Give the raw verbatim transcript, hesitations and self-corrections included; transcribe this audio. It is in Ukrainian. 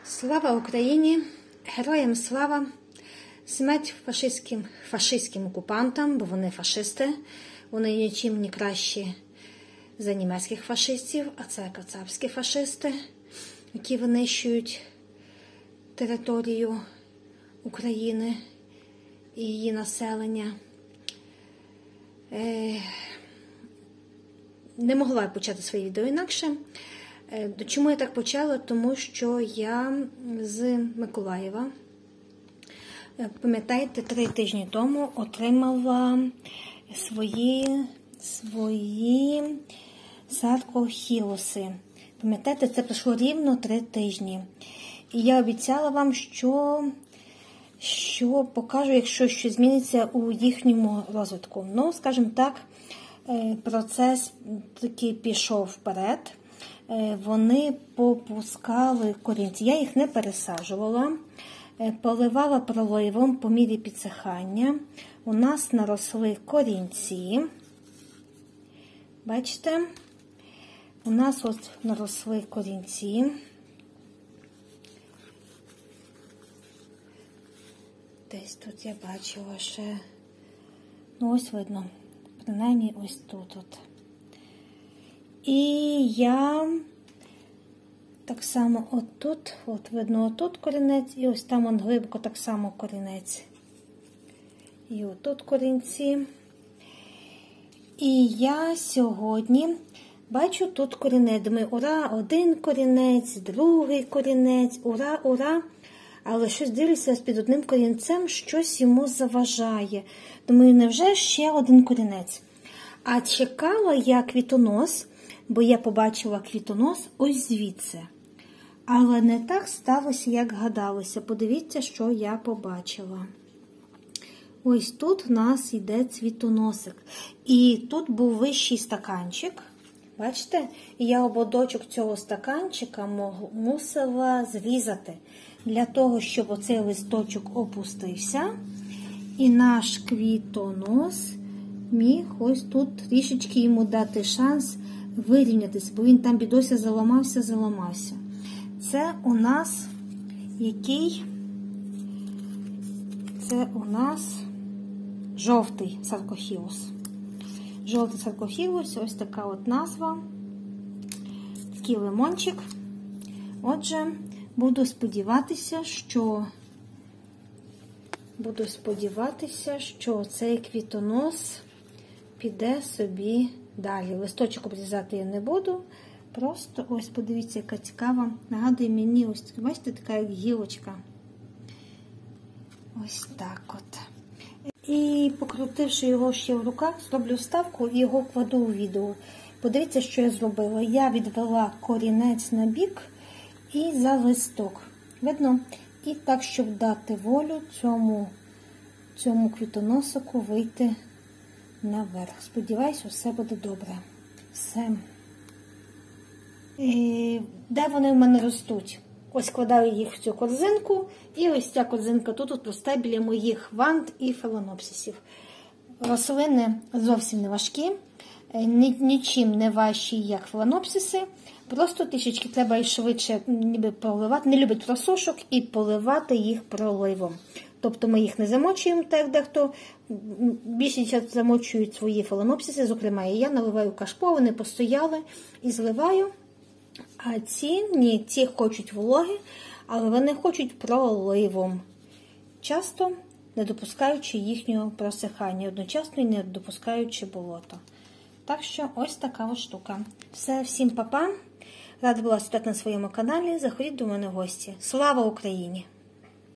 Слава Україні! Героям слава! Смерть фашистським, фашистським окупантам, бо вони фашисти. Вони нічим не кращі за німецьких фашистів, а це кацапські фашисти, які винищують територію України і її населення. Не могла почати своє відео інакше. Чому я так почала? Тому що я з Миколаєва, пам'ятаєте, три тижні тому отримала свої, свої саркохіоси. Пам'ятаєте, це пройшло рівно три тижні. І я обіцяла вам, що, що покажу, якщо щось зміниться у їхньому розвитку. Ну, скажімо так, процес такий пішов вперед. Вони попускали корінці. Я їх не пересаджувала, поливала проливом по мірі підсихання. У нас наросли корінці. Бачите? У нас от наросли корінці. Десь тут я бачила ще, ну ось видно, принаймні ось тут от. І я так само отут, от видно отут корінець, і ось там он глибоко так само корінець. І отут корінці. І я сьогодні бачу тут корінець. Думаю, ура, один корінець, другий корінець, ура, ура. Але щось дивлюся під одним корінцем, щось йому заважає. Думаю, невже ще один корінець? А чекала я квітонос, бо я побачила квітонос ось звідси. Але не так сталося, як гадалося. Подивіться, що я побачила. Ось тут у нас йде цвітоносик. І тут був вищий стаканчик. Бачите? І я ободочок цього стаканчика мусила зрізати. Для того, щоб оцей листочок опустився. І наш квітонос міг ось тут трішечки йому дати шанс вирівнятися, бо він там бідося заламався, заламався. Це у нас який? Це у нас жовтий саркохіос. Жовтий саркохіос, ось така от назва. Такий лимончик. Отже, буду сподіватися, що буду сподіватися, що цей квітонос піде собі далі. Листочок обрізати я не буду. Просто ось подивіться, яка цікава. Нагадує мені, ось, бачите, така як гілочка. Ось так от. І покрутивши його ще в руках, зроблю вставку і його кладу у відео. Подивіться, що я зробила. Я відвела корінець на бік і за листок. Видно? І так, щоб дати волю цьому, цьому квітоносику вийти наверх. Сподіваюсь, все буде добре. Все. І де вони в мене ростуть? Ось складаю їх в цю корзинку. І ось ця корзинка тут от росте біля моїх ванд і фаленопсисів. Рослини зовсім не важкі. Нічим не важчі, як фаленопсиси. Просто трішечки треба і швидше ніби проливати. Не люблять просушок і поливати їх проливом. Тобто ми їх не замочуємо, так як дехто. Більшість замочують свої фаленопсиси, зокрема і я наливаю кашпо, вони постояли і зливаю. А ці, ні, ці хочуть вологи, але вони хочуть проливом. Часто не допускаючи їхнього просихання, одночасно і не допускаючи болота. Так що ось така ось штука. Все, всім па-па. Рада була стати на своєму каналі. Заходіть до мене в гості. Слава Україні!